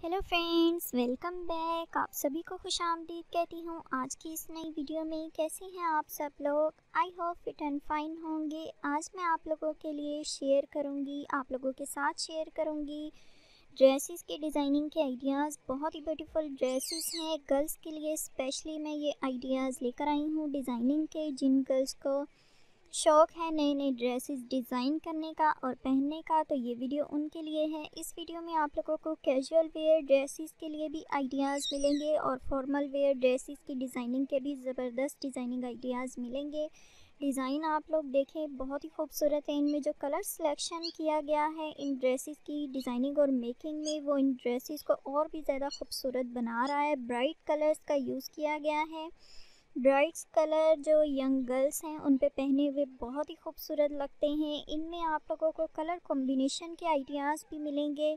Hello friends, welcome back. आप सभी को खुशामदीद कहती हूँ आज की इस नई वीडियो में। कैसे हैं आप सब लोग? I hope fit and fine होंगे। आज मैं आप लोगों के लिए आप लोगों के साथ शेयर करूँगी ड्रेसेस के डिज़ाइनिंग के आइडियाज़। बहुत ही ब्यूटीफुल ड्रेसेस हैं गर्ल्स के लिए। स्पेशली मैं ये आइडियाज़ लेकर आई हूँ डिज़ाइनिंग के। जिन गर्ल्स को शौक़ है नए नए ड्रेसेस डिज़ाइन करने का और पहनने का, तो ये वीडियो उनके लिए है। इस वीडियो में आप लोगों को कैजुअल वेयर ड्रेसेस के लिए भी आइडियाज़ मिलेंगे और फॉर्मल वेयर ड्रेसेस की डिज़ाइनिंग के भी ज़बरदस्त डिज़ाइनिंग आइडियाज़ मिलेंगे। डिज़ाइन आप लोग देखें, बहुत ही खूबसूरत है। इनमें जो कलर सिलेक्शन किया गया है इन ड्रेसेस की डिज़ाइनिंग और मेकिंग में, वो इन ड्रेसेस को और भी ज़्यादा खूबसूरत बना रहा है। ब्राइट कलर्स का यूज़ किया गया है। ब्राइट्स कलर जो यंग गर्ल्स हैं उन पे पहने हुए बहुत ही खूबसूरत लगते हैं। इनमें आप लोगों को कलर कॉम्बिनेशन के आइडियाज़ भी मिलेंगे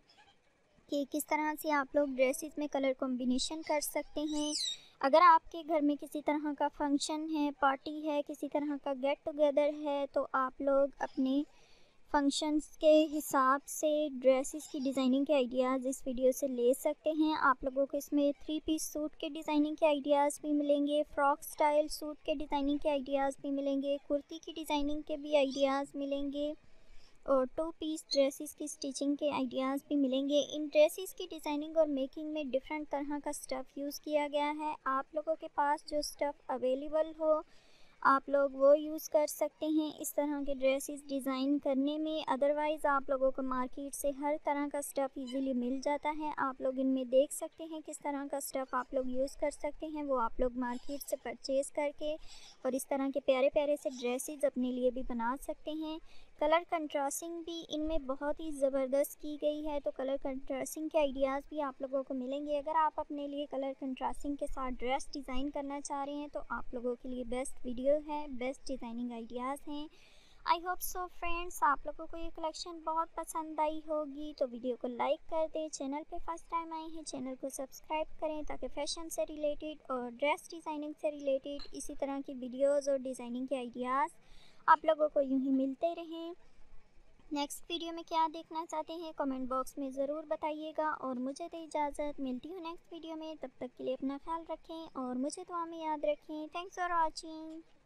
कि किस तरह से आप लोग ड्रेसेस में कलर कॉम्बिनेशन कर सकते हैं। अगर आपके घर में किसी तरह का फंक्शन है, पार्टी है, किसी तरह का गेट टुगेदर है, तो आप लोग अपने फंक्शंस के हिसाब से ड्रेसेस की डिज़ाइनिंग के आइडियाज़ इस वीडियो से ले सकते हैं। आप लोगों को इसमें 3 पीस सूट के डिज़ाइनिंग के आइडियाज़ भी मिलेंगे, फ्रॉक स्टाइल सूट के डिज़ाइनिंग के आइडियाज़ भी मिलेंगे, कुर्ती की डिज़ाइनिंग के भी आइडियाज़ मिलेंगे और 2 पीस ड्रेसेस की स्टिचिंग के आइडियाज़ भी मिलेंगे। इन ड्रेसेस की डिज़ाइनिंग और मेकिंग में डिफरेंट तरह का स्टफ़ यूज़ किया गया है। आप लोगों के पास जो स्टफ़ अवेलेबल हो आप लोग वो यूज़ कर सकते हैं इस तरह के ड्रेसेस डिज़ाइन करने में। अदरवाइज़ आप लोगों को मार्केट से हर तरह का स्टफ़ इजीली मिल जाता है। आप लोग इनमें देख सकते हैं किस तरह का स्टफ़ आप लोग यूज़ कर सकते हैं, वो आप लोग मार्केट से परचेज़ करके और इस तरह के प्यारे प्यारे से ड्रेसेस अपने लिए भी बना सकते हैं। कलर कंट्रास्टिंग भी इनमें बहुत ही ज़बरदस्त की गई है, तो कलर कंट्रास्टिंग के आइडियाज़ भी आप लोगों को मिलेंगे। अगर आप अपने लिए कलर कंट्रास्टिंग के साथ ड्रेस डिज़ाइन करना चाह रहे हैं तो आप लोगों के लिए बेस्ट वीडियो है, बेस्ट डिज़ाइनिंग आइडियाज़ हैं। आई होप सो फ्रेंड्स, आप लोगों को ये कलेक्शन बहुत पसंद आई होगी, तो वीडियो को लाइक कर दें। चैनल पे फर्स्ट टाइम आए हैं, चैनल को सब्सक्राइब करें ताकि फ़ैशन से रिलेटेड और ड्रेस डिज़ाइनिंग से रिलेटेड इसी तरह की वीडियोज़ और डिज़ाइनिंग के आइडियाज़ आप लोगों को यूं ही मिलते रहें। नेक्स्ट वीडियो में क्या देखना चाहते हैं कमेंट बॉक्स में ज़रूर बताइएगा और मुझे दे इजाज़त। मिलती हूँ नेक्स्ट वीडियो में, तब तक के लिए अपना ख्याल रखें और मुझे दुआ में याद रखें। Thanks for watching.